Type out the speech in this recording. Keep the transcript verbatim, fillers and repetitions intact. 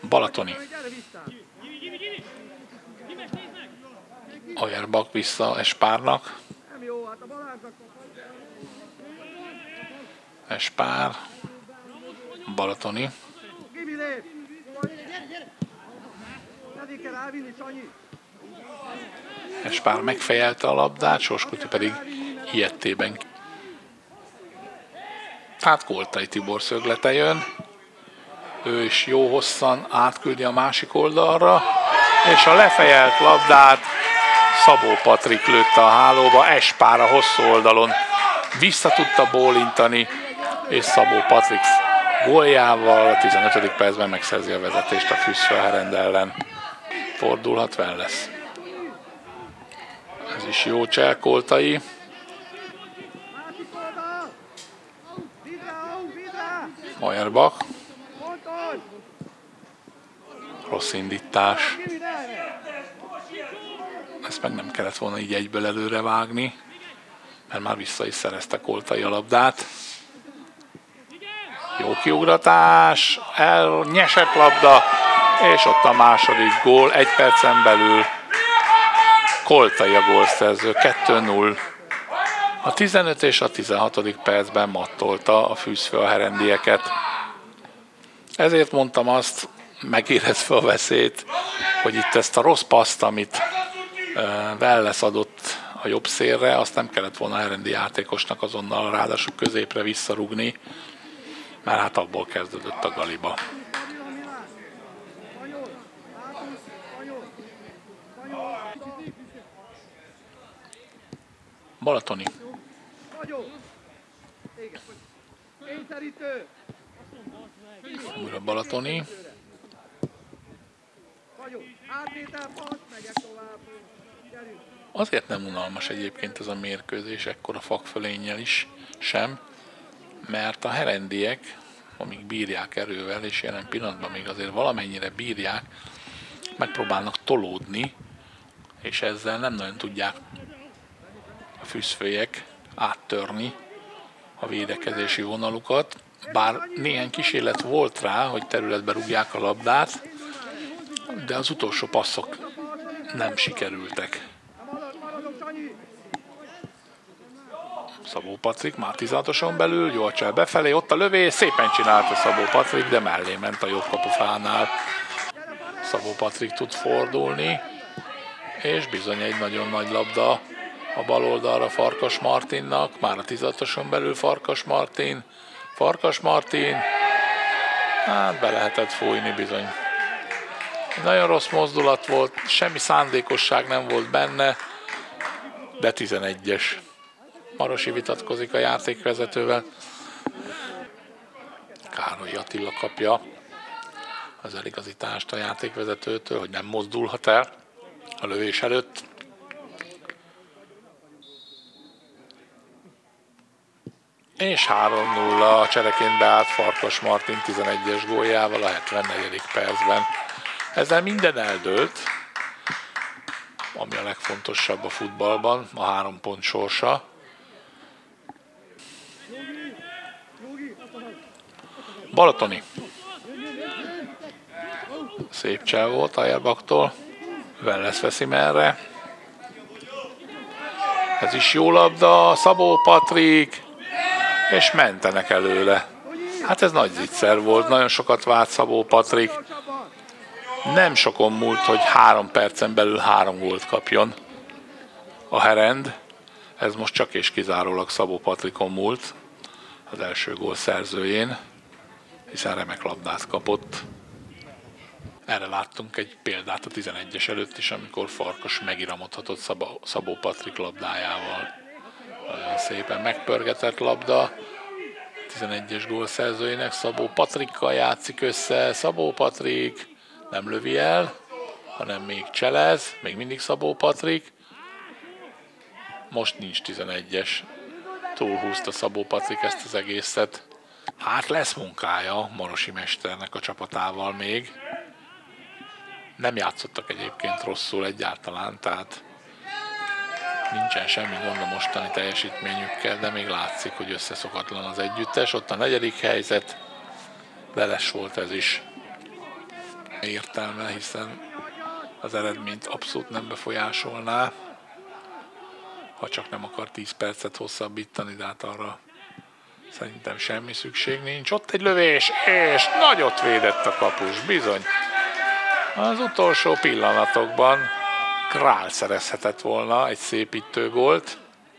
Balatoni. Auerbach vissza Espárnak. Espár. Balatoni. Espár megfejelte a labdát, Sóskuti pedig ilyettében. Tehát Koltai Tibor szöglete jön. Ő is jó hosszan átküldi a másik oldalra, és a lefejelt labdát Szabó Patrik lőtte a hálóba, Espár a hosszú oldalon vissza tudta bólintani, és Szabó Patrik góljával a tizenötödik percben megszerzi a vezetést a Füsszfölherend ellen. Fordulhat Welles. Ez is jó csel, Koltai. Auerbach. Rossz indítás. Ezt meg nem kellett volna így egyből előre vágni, mert már vissza is szerezte Koltai a labdát. Jó kiugratás, elnyesett labda, és ott a második gól, egy percen belül Koltai a gólszerző, kettő null. A tizenöt és a tizenhatodik percben mattolta a Füsszfölherendieket. Ezért mondtam azt, megérezve a veszélyt, hogy itt ezt a rossz paszt, amit Welles adott a jobb szélre, azt nem kellett volna a herendi játékosnak azonnal ráadásul középre visszarugni, mert hát abból kezdődött a galiba. Balatoni. Újra Balatoni. Azért nem unalmas egyébként ez a mérkőzés ekkora fakfölénnyel is sem, mert a herendiek, amíg bírják erővel, és jelen pillanatban még azért valamennyire bírják, megpróbálnak tolódni, és ezzel nem nagyon tudják a füsszfőiek áttörni a védekezési vonalukat, bár néhány kísérlet volt rá, hogy területbe rúgják a labdát, de az utolsó passzok nem sikerültek. Szabó Patrik már tizenhatoson belül, jól csel befelé, ott a lövés, szépen csinálta Szabó Patrik, de mellé ment a jobb kapufánál. Szabó Patrik tud fordulni, és bizony egy nagyon nagy labda a bal oldalra Farkas Martinnak, már a tizenhatoson belül Farkas Martin, Farkas Martin, hát be lehetett fújni bizony. Nagyon rossz mozdulat volt, semmi szándékosság nem volt benne, de tizenegyes. Marosi vitatkozik a játékvezetővel. Károly Attila kapja az eligazítást a játékvezetőtől, hogy nem mozdulhat el a lövés előtt. És három nulla a csereként beállt Farkas Martin tizenegyes góljával a hetvennegyedik percben. Ezzel minden eldőlt, ami a legfontosabb a futballban, a három pont sorsa. Balatoni. Szép csel volt Auerbachtól. Welles veszi merre. Ez is jó labda, Szabó Patrik, és mentenek előle. Hát ez nagy zicser volt, nagyon sokat várt Szabó Patrik. Nem sokon múlt, hogy három percen belül három gólt kapjon a Herend. Ez most csak és kizárólag Szabó Patrikon múlt, az első gól szerzőjén, hiszen remek labdát kapott. Erre láttunk egy példát a tizenegyes előtt is, amikor Farkas megiramodhatott Szabó, Szabó Patrik labdájával. Nagyon szépen megpörgetett labda. tizenegyes gól szerzőjének Szabó Patrikkal játszik össze. Szabó Patrik nem lövi el, hanem még cselez, még mindig Szabó Patrik. Most nincs tizenegyes. Túlhúzta Szabó Patrik ezt az egészet. Hát lesz munkája Marosi mesternek a csapatával még. Nem játszottak egyébként rosszul egyáltalán, tehát nincsen semmi gond a mostani teljesítményükkel, de még látszik, hogy összeszokatlan az együttes. Ott a negyedik helyzet, Welles volt ez is. értelme, hiszen az eredményt abszolút nem befolyásolná, ha csak nem akar tíz percet hosszabbítani, de hát arra szerintem semmi szükség nincs. Ott egy lövés, és nagyot védett a kapus, bizony. Az utolsó pillanatokban Král szerezhetett volna egy szépítő gólt.